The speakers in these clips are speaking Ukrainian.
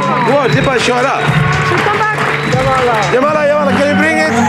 What? Di ba Shora? She'll come back. Yamala, can you bring it?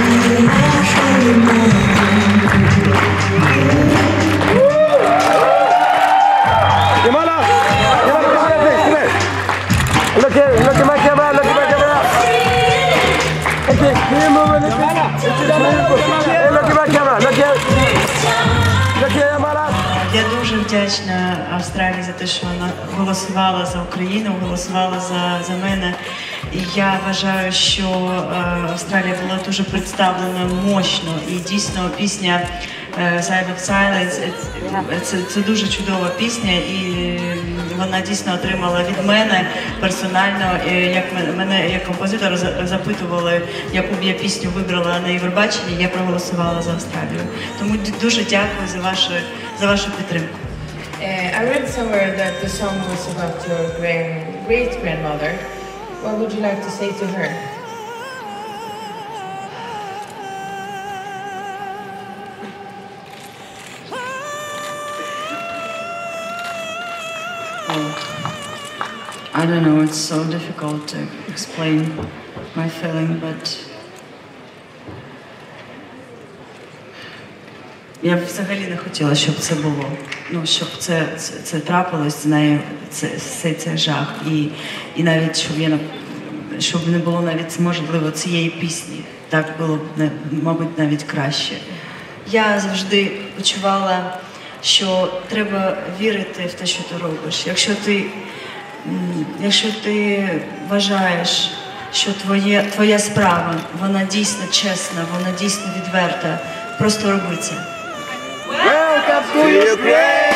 Yamala, please, come here. Look here, look at my camera, look at my camera. Okay, can you move a little bit? Hey, look at my camera, look here. Look here, Yamala. Я дуже вдячна Австралії за те, що вона голосувала за Україну, голосувала за мене. І я вважаю, що Австралія була дуже представлена мощно. І дійсно пісня «Side of Silence» – це дуже чудова пісня. І вона дійсно отримала від мене персонально, як мене як композитора запитували, яку б я пісню вибрала на Євробаченні, я проголосувала за Австралію. Тому дуже дякую за вашу підтримку. I read somewhere that the song was about your great-grandmother. What would you like to say to her? I don't know, it's so difficult to explain my feeling, but я б взагалі не хотіла, щоб це було. Ну, щоб це трапилось з нею, цей жах. І навіть, щоб не було навіть, можливо, цієї пісні. Так було б, мабуть, навіть краще. Я завжди почувала, що треба вірити в те, що ти робиш. Якщо ти вважаєш, що твоя справа, вона дійсно чесна, вона дійсно відверта, просто роби це. Welcome to Ukraine!